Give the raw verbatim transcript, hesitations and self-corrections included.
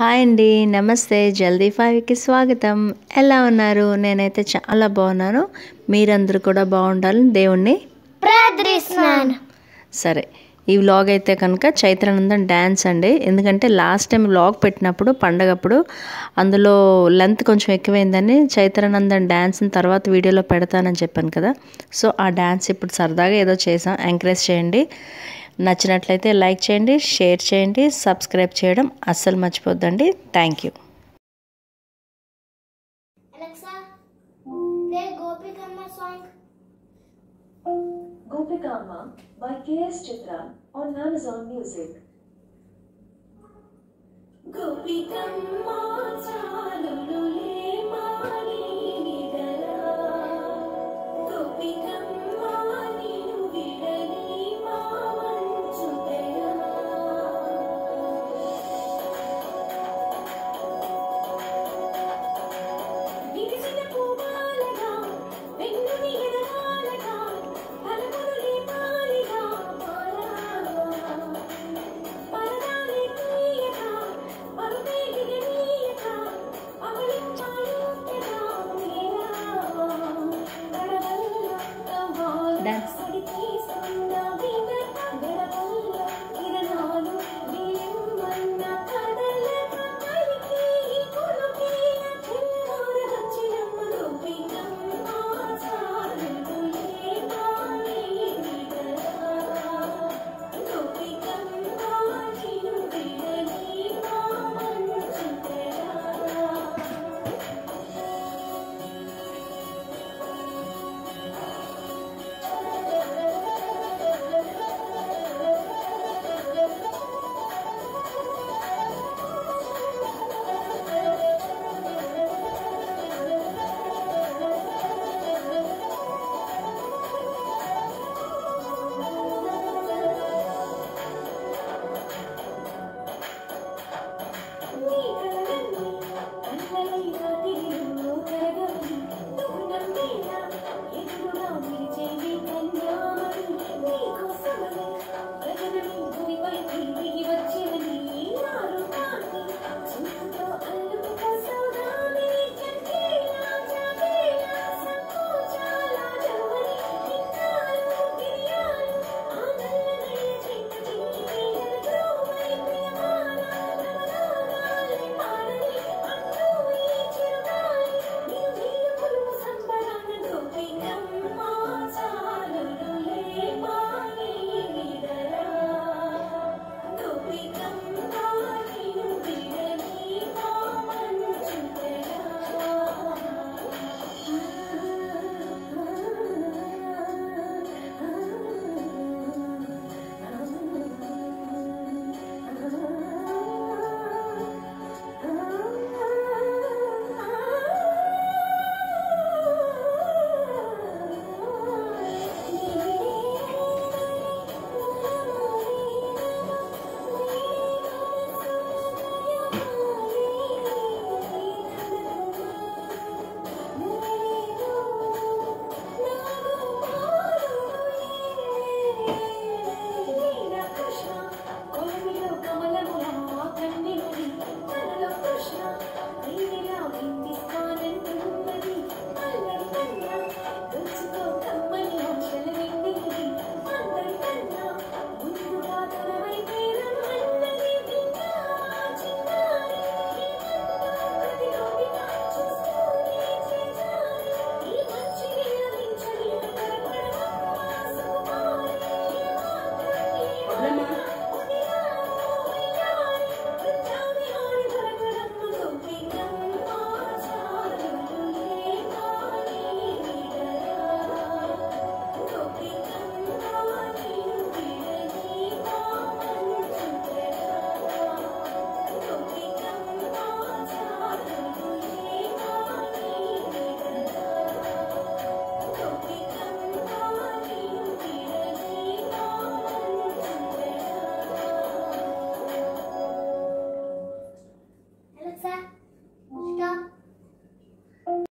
Hi అండి, నమస్తే. జల్దీ ఫైవ్కి స్వాగతం. ఎలా ఉన్నారు? నేనైతే చాలా బాగున్నాను. మీరందరూ కూడా బాగుండాలని దేవుణ్ణి ప్రార్థిస్తున్నాను. సరే, ఈ వ్లాగ్ అయితే కనుక చైత్రానందన్ డ్యాన్స్ అండి. ఎందుకంటే లాస్ట్ టైం వ్లాగ్ పెట్టినప్పుడు పండగప్పుడు అందులో లెంత్ కొంచెం ఎక్కువైందని చైత్రానందన్ డ్యాన్స్ని తర్వాత వీడియోలో పెడతానని చెప్పాను కదా. సో ఆ డ్యాన్స్ ఇప్పుడు సరదాగా ఏదో చేసాం. ఎంకరేజ్ చేయండి. నచ్చినట్లయితే లైక్ చేయండి, షేర్ చేయండి, సబ్స్క్రైబ్ చేయడం అస్సలు మర్చిపోద్దండి. Thank you. Alexa, play Gopikama song. Gopikama by K S Chitra on Amazon Music. Gopikama chalulule mani nidara, Gopikama ninu vidani ma manchutaya. Virisina puvalaga vennu nidalaga palaguruli maliga mala paradali kiyaka parute gigiyaka avalinchalu keda meera kadavalla kawal dance